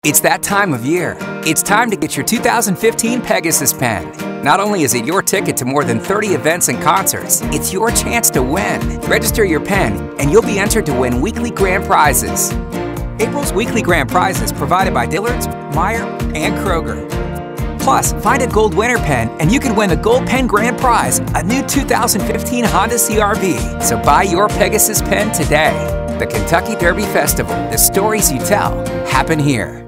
It's that time of year. It's time to get your 2015 Pegasus pen. Not only is it your ticket to more than 30 events and concerts, it's your chance to win. Register your pen and you'll be entered to win weekly grand prizes. April's weekly grand prizes provided by Dillard's, Meijer, and Kroger. Plus, find a gold winner pen and you can win the gold pen grand prize, a new 2015 Honda CR-V. So buy your Pegasus pen today. The Kentucky Derby Festival, the stories you tell, happen here.